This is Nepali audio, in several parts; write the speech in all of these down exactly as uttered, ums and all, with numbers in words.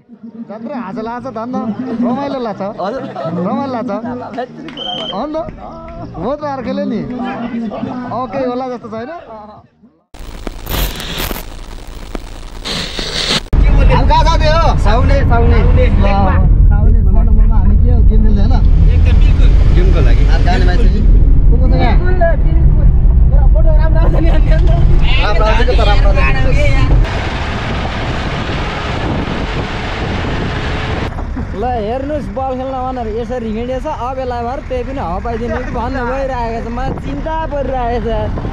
जत्रै हाँसो लाग्छ धन्न रमाइलो लाग्छ हजुर रमाइलो लाग्छ अन्त हो त अर्कैले नि अँ केही होला जस्तो छैन कहाँ छ त्यो साउने साउने साउने छ नम्बरमा हामी के हो गेम खेल्दै होइन एकदम बिल्कुल गेमको लागि गाने मान्छे नि को को छ यहाँ फोटो राम्रो आउँछ नि राम्रो आउँछ त राम्रो आउँछ ल हेर्नुस् बल खेल्न भनेर यसरी हिँडेछ अब यसलाई भएर त्यही पनि हावा पाइदिने कि भन्नु भइरहेको छ मलाई चिन्ता परिरहेको छ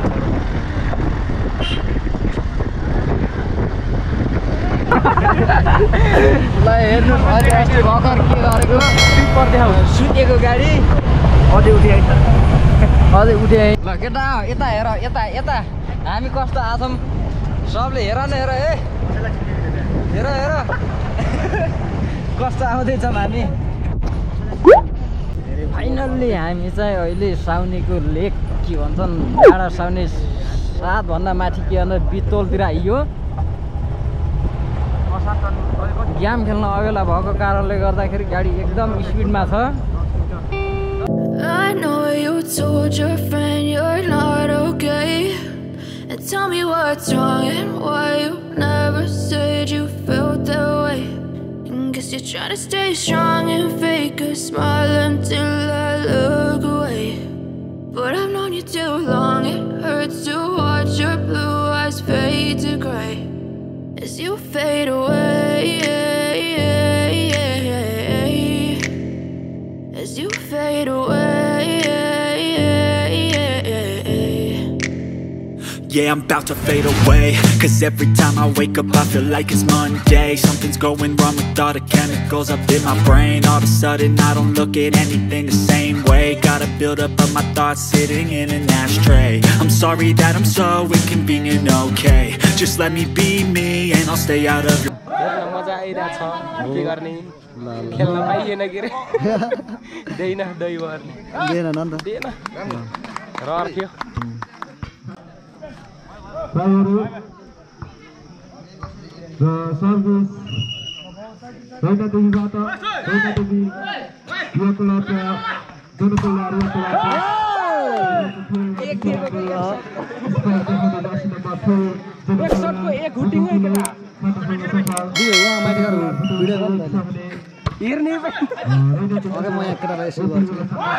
ल हेर्नुहोस् अहिले अस्ति भर्खर के गरेको पर्थ्यो सुतेको गाडी अझै उठ्याइ अझै उठ्याइ ल केटा यता हेर यता यता हामी कस्तो आछौँ सबले हेर न हेर है हेर हेर कस्तो आउँदैछौँ हामी फाइनल्ली हामी चाहिँ अहिले साउनेको लेक के भन्छन् डाँडा साउने सातभन्दा माथि के भन्दा बितोलतिर आइयो गेम खेल्न अबेला भएको कारणले गर्दाखेरि गाडी एकदम स्पिडमा छ I know you told your friend you're not okay and tell me what's wrong and why you never said you felt that way and guess you're trying to stay strong and fake a smile until I look away but I've known you too long it hurts to watch your blue eyes fade to gray as you fade away as you fade away Yeah, I'm about to fade away cause every time I wake up I feel like it's Monday something's going wrong with all the chemicals up in my brain all of a sudden I don't look at anything the same way gotta build up of my thoughts sitting in an ashtray I'm sorry that I'm so inconvenient, okay just let me be me and I'll stay out of your मजा आइरहेछ के गर्ने खेल्न पाइएन के रे देइन दही भर्ने दिएन न त दिएन रहर थियो ड्राइभरहरू र सर्भिस रैनादेखिबाट रैनादेखि यो क्लबका जनकल्याण हेर्ने अरे म यहाँ केटालाई यसो गर्छु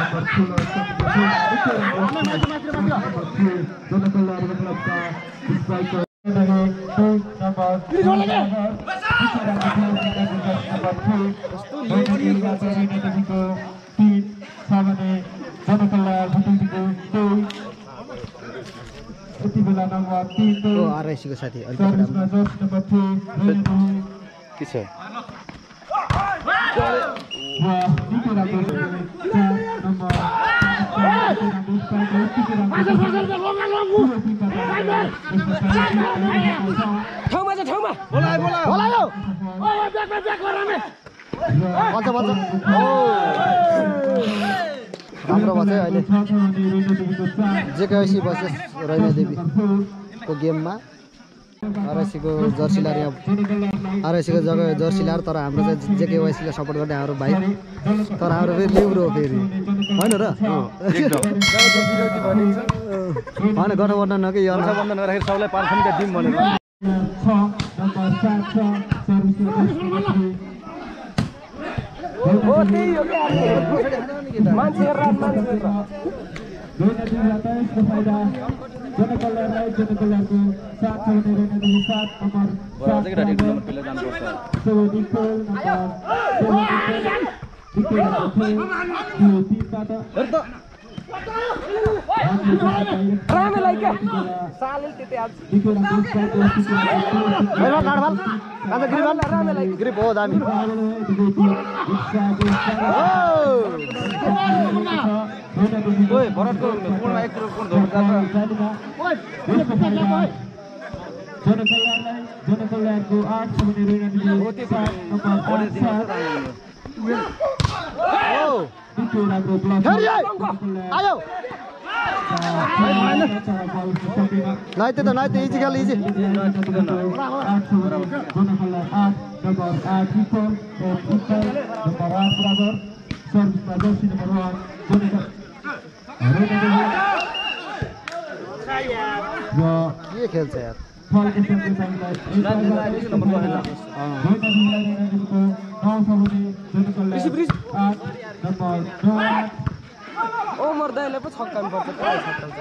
आरआइसीको साथी के छ ठाउँमा छ ठाउँमा बोलायो बोलायो बोलायो ओए ब्याक ब्याक गरामे बच्चा बच्चा ओ राम्रो भयो अहिले जेकेसी बसेस रैना देवी को गेममा आरआइसीको जर्सी लाएर आरआइसीको जग्गा जर्सी लाएर तर हाम्रो चाहिँ जेकेवाइसीलाई सपोर्ट गर्ने हाम्रो भाइ तर हाम्रो फेरि लेब्रो हो फेरि होइन र होइन गठबन्धन हो कि यो गठबन्धन राखेर सबलाई पार्छ दिउँ भनेर हो त्यही हो के मान्छे रात मान्छे जनकल्याणलाई जनकल्याणको साथ छोड्ने रैनादेखि सात नम्बर रामेलाई क्या साले त्यतै आज हैन काडवाल काजा ग्रिबल रामेलाई ग्रिप हो दामी ओए भरतको कोणमा एक करोड कोण धोका जान्छ ओए जनकल्याणलाई जनकल्याणको आठ छोड्ने रैनादेखि सात नम्बर ओ आयो नाइते त नाइते इजी खेल इजी जनकल्याण आठ number eight keeper and keeper number one brother service by jersey number one Jonathan के खेल्छ यार फल के संगे संगे नम्बर one नम्बर नौ ओ मर्दाले पो छक्कानु पर्छ कहाँ छक्कान्छ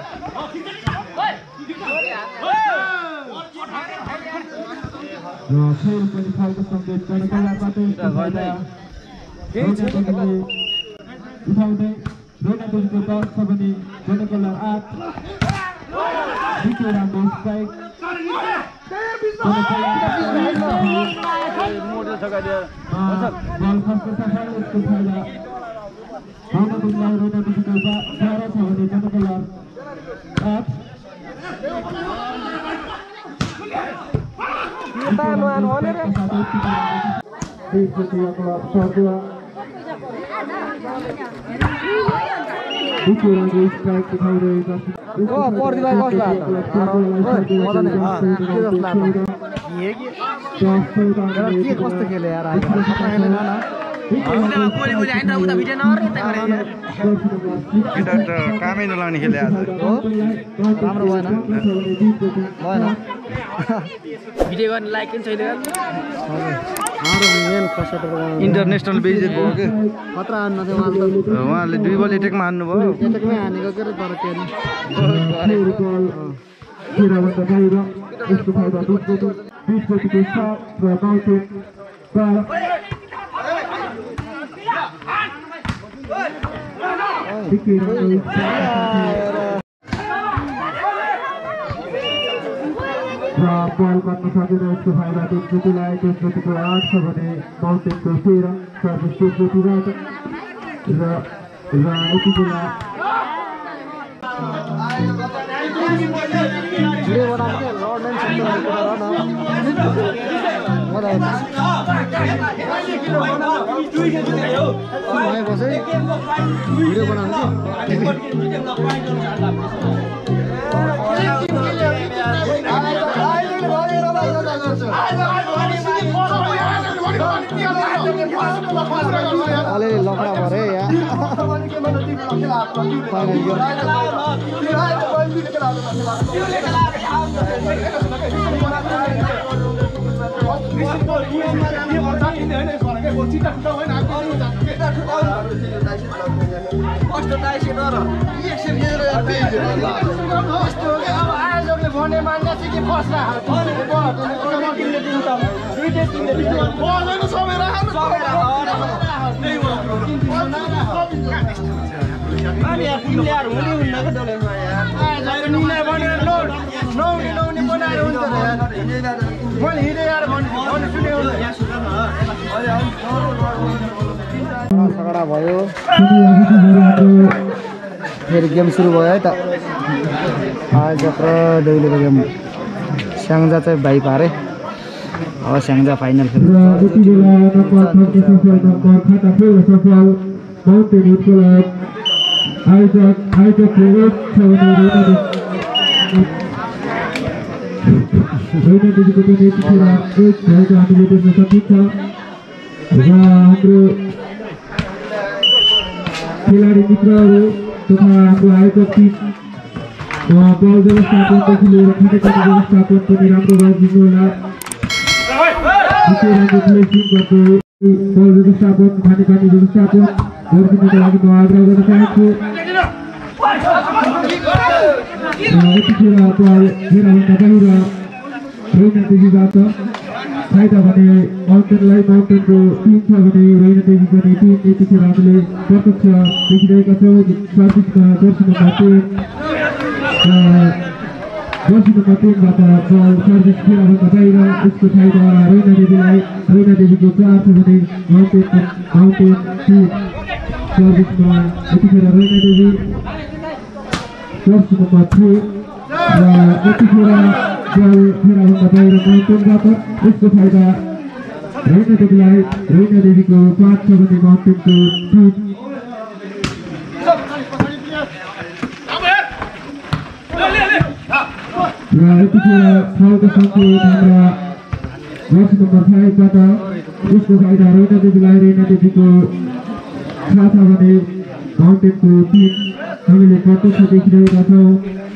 र फेरि पनि फलको संगे जनकलाबाट उठाउँदै रोना देवीको दस छ भने जनकला आठ द्वितीय राम्रो स्ट्राइक मोटो छक्का दियो बल फर्स्ट सफल उसको फाइदा रोना देवीलाई रोना देवीको बाह्र छ भने जनकला आठ तानो आनो भनेर स्ट्राइक उठाउँदै ओ पर्दिलाई कस्तो लाग्छ मजा नै के जस्तो लाग्छ के कस्तो खेले यार आज खतरा खेले न न कोली कोली आइन उता भिडियो नरे त गरे केटा त कामै नलाउने खेले आज हो राम्रो भएन भएन भिडियो गर्ने लाइक पनि छैन हाम्रो मेन फर्स्ट इन्टरनेसनल बेइज्जत भयो के खतरा हान्न थियो उहाँले उहाँले दुई बल एटेकमा हान्नु भयो एटेकमै हानेको के तर के बल गर्न सकेन उसको फाइदा त्यसलाई त्यसको आठ छ भने माउन्टेनको तेह्र सर्भिस त्यसबाट र र यति बेला भिडियो बनाएको थिएँ लर्डन सेन्टरमा भिडियो बनाएको अलिअलि लफडा भरे यहाँ भने मान्ने चाहिँ के फस्ला झगडा भयो फेरि गेम सुरु भयो है त आज पुरा दैलेको गेम स्याङ्जा चाहिँ भाइ पारे अब स्याङ्जा फाइनल खेल्छ खेलाडी मित्रहरू तथा हाम्रो आयोजक टिम बल व्यवस्थापनदेखि लिएर खानेपानी व्यवस्थापन पनि राम्रो गरिदिनु होला बल व्यवस्थापन खानेपानी व्यवस्थापन गरिदिनुको लागि म आग्रह गर्न चाहन्छु यतिखेर बल घेराभन्दा बाहिर रोइना देवीबाट फाइदा भने माउन्टेनलाई माउन्टेनको टिम छ भने रोइना देवी पनि टिम यतिखेर हामीले प्रत्यक्ष देखिरहेका छौँ सर्भिसमा jersey number ten jersey number टेनबाट बल सर्भिस घेराभन्दा बाहिर उसको फाइदा रोइना देवीलाई रोइना देवीको चार छ भने माउन्टेनको माउन्टेन टिम सर्भिसमा यतिखेर Roina Devi jersey number three र यतिखेर बल घेराभन्दा बाहिर माउन्टेनबाट उसको फाइदा रोइना देवीलाई रोइना देवीको पाँच छ भने माउन्टेनको टिम र यतिखेर फाउलको सङ्केत हाम्रा जर्सी नम्बर फाइभबाट उसको फाइदा रैना देवीलाई रैना देवीको छ छ भने माउन्टेनको टिम हामीले प्रत्यक्ष देखिरहेका छौँ।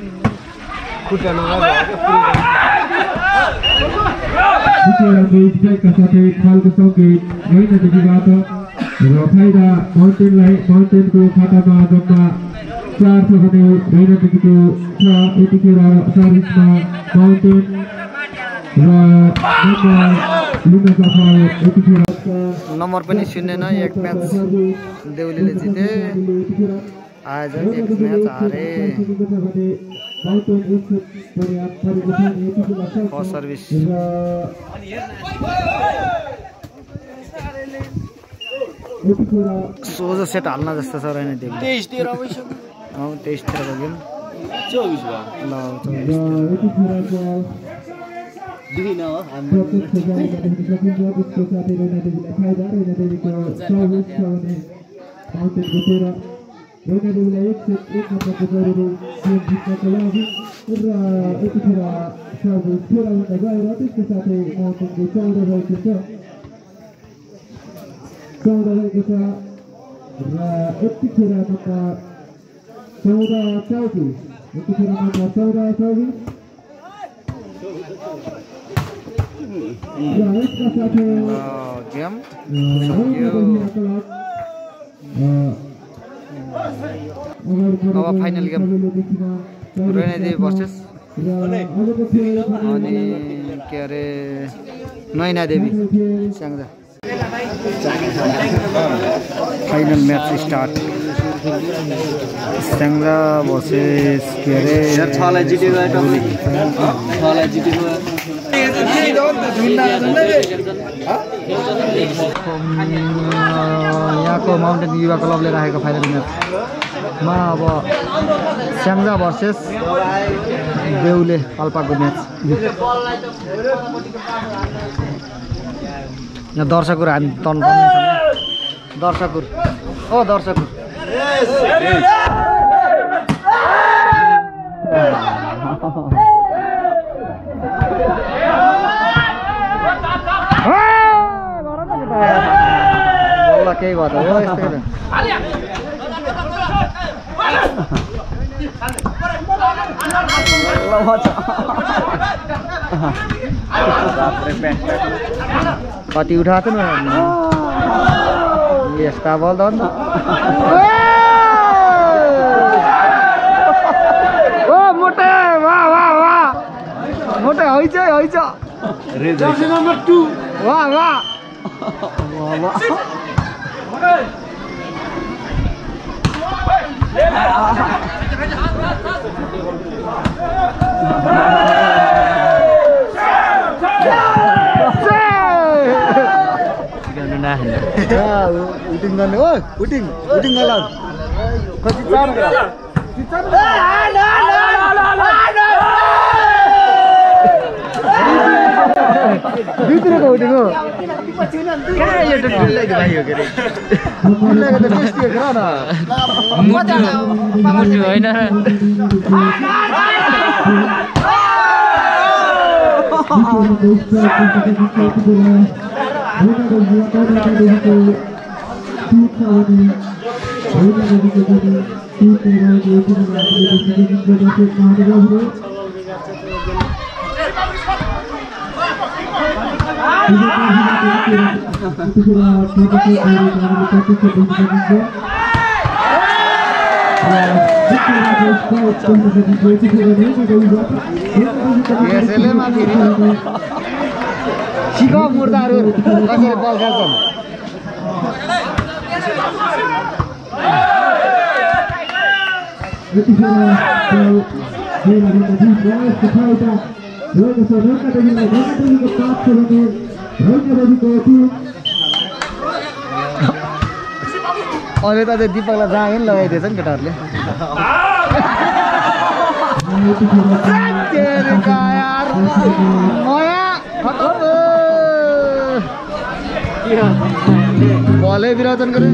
स्ट्राइकका साथै खालको सङ्केत रैना देवीबाट र फाइदा माउन्टेनलाई माउन्टेनको खातामा जम्मा चार छ भने रैना देवीको छ। यतिखेर सर्भिसमा माउन्टेन र लिन सफल। यतिखेर नम्बर पनि सुन्दैन। एक म्याच देउलीले जिते, आज एक म्याच हारे। फर्स्ट सर्भिस सोझो सेट हाल्न जस्तो छ रैना देवी। तेइस तेह्र अँ तेइस तेह्रको गेम चौबिस भयो ल रैना देवीलाई एक सेट एक नम्बरको जरुरी गेम जित्नको लागि र यतिखेर सर्भिस तेह्र हुँदा गएर त्यसको साथै माउन्टेनको चौध रहेको छ चौध रहेको छ र यतिखेर नम्बर चौध चौबिस यतिखेर नम्बर चौध चौबिस र यसका साथै गेम अब final game Raina Devi versus अनि के अरे Naina Devi Syangja. Final match start. Syangja versus के अरे छलाई जितेको छलाई जितेको यहाँको माउन्टेन युवा क्लबले राखेको फाइनल म्याचमा अब स्याङ्जा भर्सेस देउले पाल्पाको म्याच। यहाँ दर्शकहरू हामी तन्काउने छौँ। दर्शकहरू ओ दर्शकहरू केही भयो त हो यस्तै कति उठाएको थियो नि यस्ता बल त ओ मोटे वाह वाह वाह मोटे हैछ हैछ जर्सी नम्बर टू वाह वाह वाह वाह उटिङ गर्ने ओ उटिङ उटिङ गला कति चार भित्रको उटिङ हो कहाँ यो डुल्लाइको भाइ हो के अरे डुल्लाइको त टेस्टी हो न मुटु मुटु होइन यसैले माथि सिक मुर्दाहरू कसरी बल खेल्छन् अहिले त दीपकलाई जाँगे नि लगाइदिएछ नि केटाहरूले बलै विरोधन गरे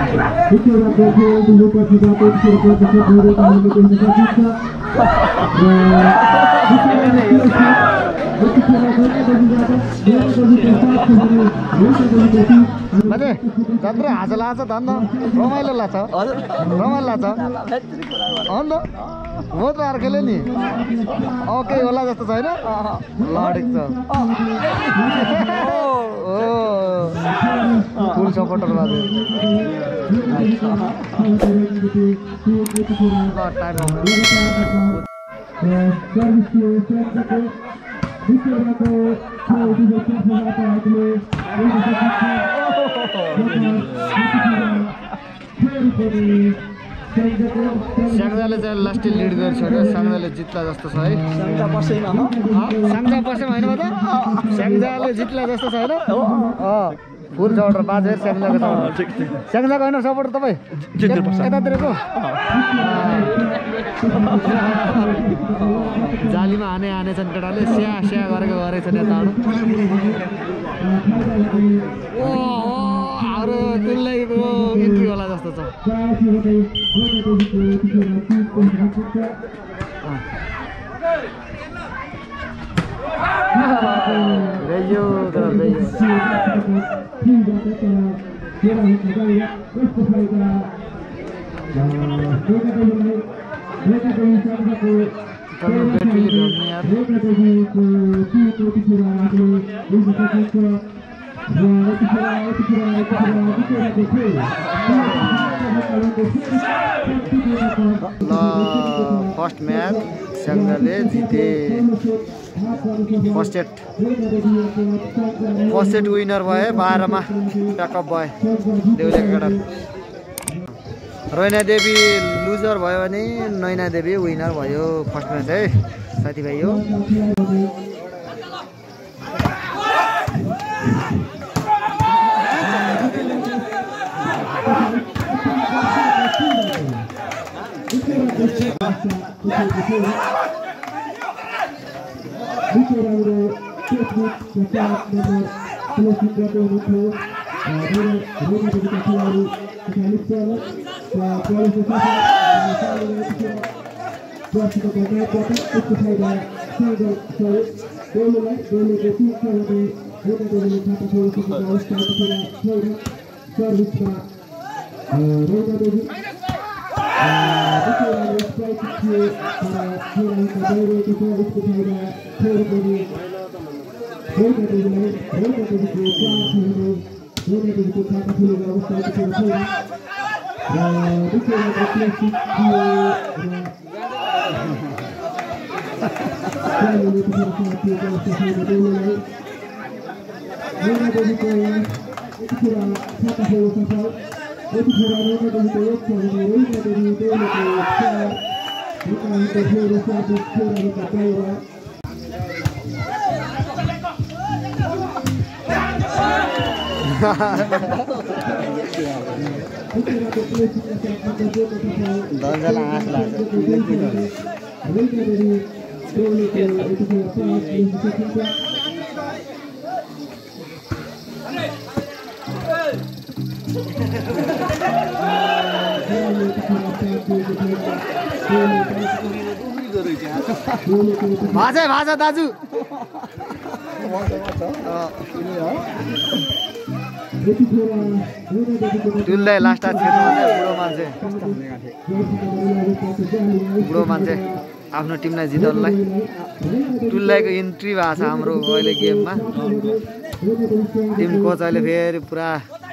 माने जत्रो हाँस लाग्छ धन्न रमाइलो लाग्छ रमाइलो लाग्छ अन्त हो त अर्कैले नि अँ केही होला जस्तो छैन लडेको छ ओ फुल सपोर्टर बाजे स्याङ्जाले चाहिँ लास्ट लिड गरिसक्यो स्याङ्जाले जित्ला जस्तो छ है स्याङ्जा बसेन स्याङ्जा बसेन होइन त स्याङ्जाले जित्ला जस्तो छ होइन अँ फुल सपोर्टर बाजे स्याङ्जाको सपोर्टर स्याङ्जाको होइन सपोर्टर तपाईँ यतातिरको जालीमा हाने हानेछन् केटाले स्या स्या गरेको गरेछन् यताबाट ओ अरू तुल्याइको इन्ट्री होला जस्तो छ Bello, pero bello. First match स्याङ्जाले जिते first set first set winner भए बाह्रमा प्याकअप भए देउले केटा रोइना देवी लुजर भयो भने नैना देवी विनर भयो फर्स्ट म्याच है साथीभाइ हो दसजना आँस लाग्छ भाषा भाषा दाजु टुल्दै लास्ट बुढो मान्छे बुढो मान्छे आफ्नो टिमलाई जिताउनलाई टुल्लाइको इन्ट्री भएको छ हाम्रो अहिले गेममा टिम कोच अहिले फेरि पुरा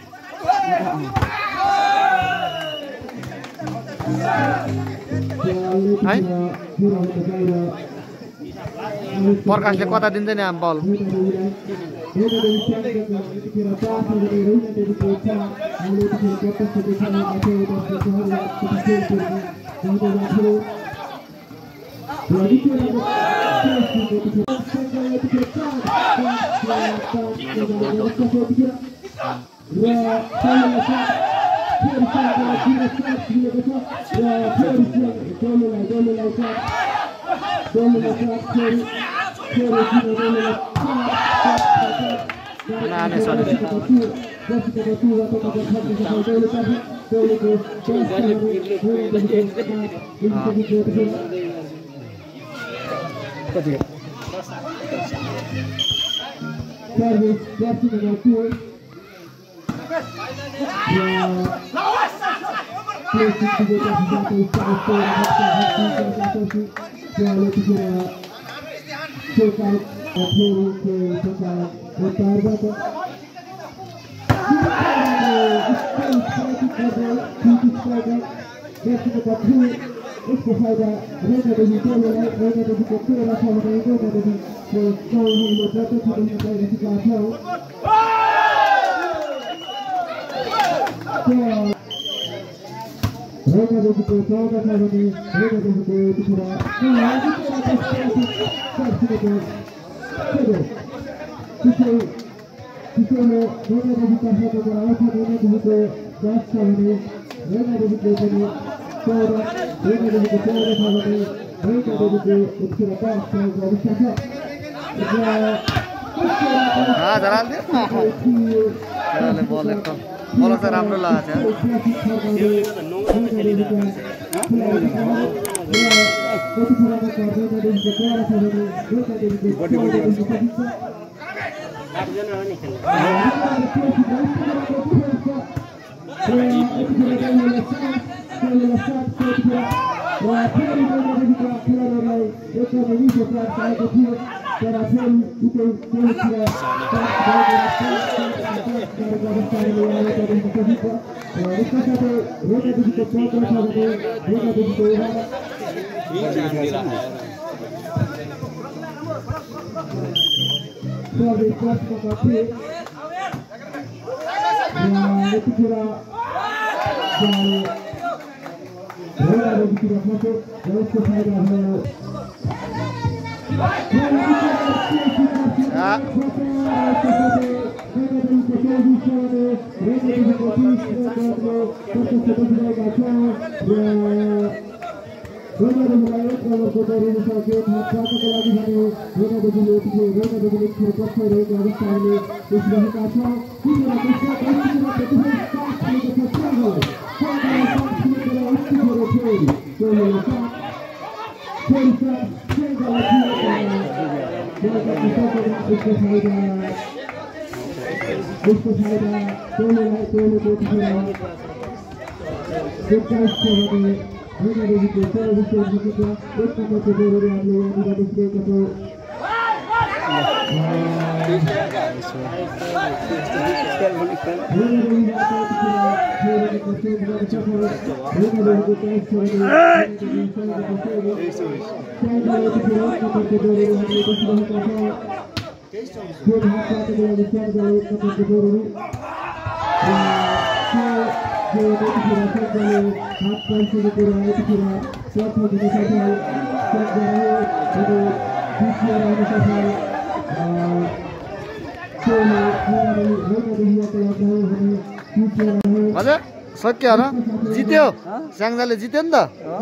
है प्रकाशले कता दिन्छ नि आम बल Nah, हाँ जरा दे चले बॉल एक बॉल से राम्रो लाग्छ हजुर सक्यो र जित्यो स्याङ्जाले जित्यो नि त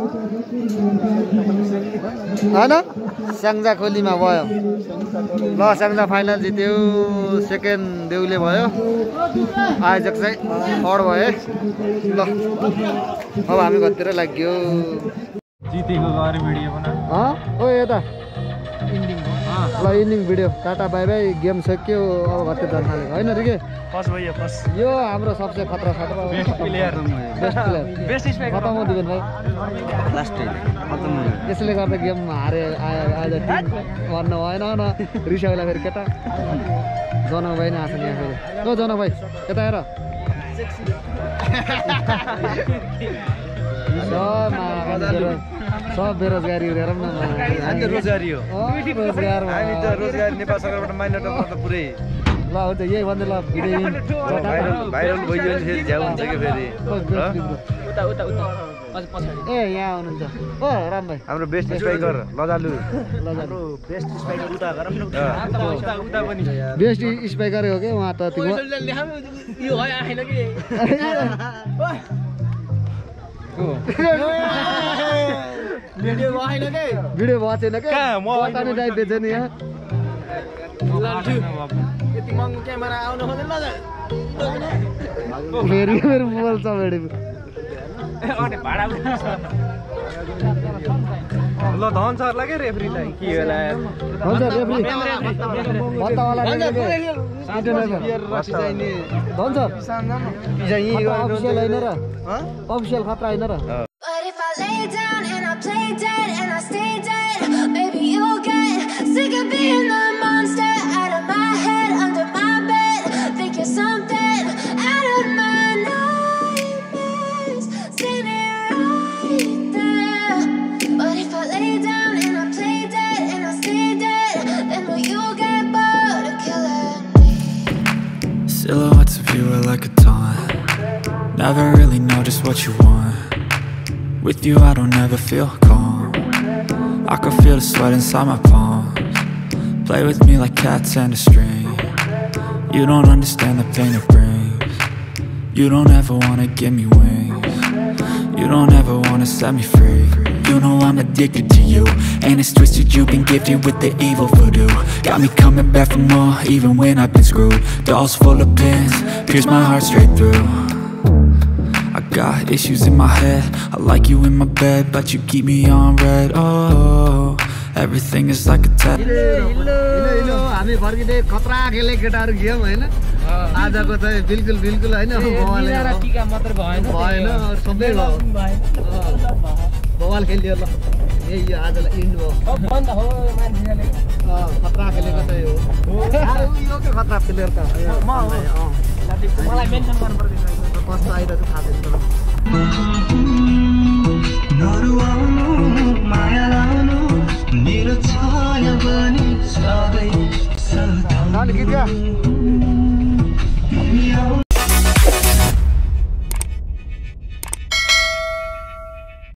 हैन स्याङ्जा खोलीमा भयो ल स्याङ्जा फाइनल जित्यो सेकेन्ड देउले भयो आयोजक चाहिँ थर्ड भयो ल अब हामी घरतिर लाग्यो जितेको गएर भिडियो बना ओ यता ल ending video tata bye bye game सक्यो अब घरतिर जान थालेको होइन रिके फर्स्ट भयो फर्स्ट यो हाम्रो सबसे खतरा खतरा best player best player best striker खतम हो दिवेन भाइ लास्ट खतम हो यसले गर्दा गेम हारे आज टिम भन्नु भएन न रिसाउला फेरि केटा जनक भाइ नै आछन् यहाँ फेरि ओ जनक भाइ यता हेर सब बेरोजगारी हेर न हामी त रोजगारी हो रोजगार हामी त रोजगारी नेपाल सरकारबाट माइनर त पुरै ल हुन्छ यही भन्दै ल भिडियो भाइरल भाइरल भइयो भने फेरि झ्याउ हुन्छ कि फेरि उता उता उता अझ पछाडि ए यहाँ आउनुहुन्छ ओ राम भाइ हाम्रो बेस्ट स्ट्राइकर लजालु लजालु बेस्ट स्ट्राइकर उता गरौँ न उता उता पनि बेस्ट स्ट्राइकरै हो के उहाँ त तिम्रो यो है आएन कि भिडियो भएन के भिडियो भएन के कहाँ म बताउने टाइप बेच्छ नि यहाँ यति महँगो क्यामेरा आउनु खोज्दैन ल फेरि फेरि बोल्छ बेडी ल धन सरलाई के रेफ्रीलाई के होला हुन्छ रेफ्री बत्तावाला रेफ्री धन सर अफिसियल हैन र अफिसियल खतरा हैन र But if I lay down and I play dead and I stay dead, baby you'll get sick of being the monster out of my head, under my bed. Think you're something out of my nightmares, standing right there. But if I lay down and I play dead and I stay dead, then will you get bored of killing me? Silhouettes of you are like a taunt. Never really know just what you want. With you I don't ever feel calm. I can feel the sweat inside my palms. Play with me like cats and a string. You don't understand the pain it brings. You don't ever wanna give me wings. You don't ever wanna set me free. You know I'm addicted to you, and it's twisted, you've been gifted with the evil voodoo. Got me coming back for more, even when I've been screwed. Dolls full of pins, pierce my heart straight through. I got issues in my head, I like you in my bed, but you keep me on red. Oh, everything is like a test. हामी फर्किँदै खतरा खेले केटाहरू गेम हैन आजको चाहिँ बिल्कुल बिल्कुल हैन बवाल टीका मात्र भएन भएन सबै भयो बवाल खेलियो ल यही यो आजलाई इन्ड भयो अब बन्द हो मान्छेले खतरा खेलेको चाहिँ हो यो के खतरा प्लेयर त म हो मलाई मेन्सन गर्नु पर्दैन कस्तो आइरहेको थाहा छैन